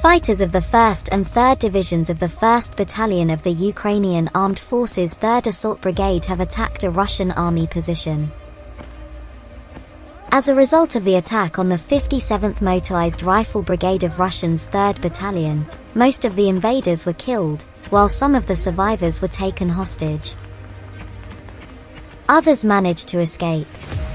Fighters of the 1st and 3rd Divisions of the 1st Battalion of the Ukrainian Armed Forces 3rd Assault Brigade have attacked a Russian army position. As a result of the attack on the 57th Motorized Rifle Brigade of Russians 3rd Battalion, most of the invaders were killed, while some of the survivors were taken hostage. Others managed to escape.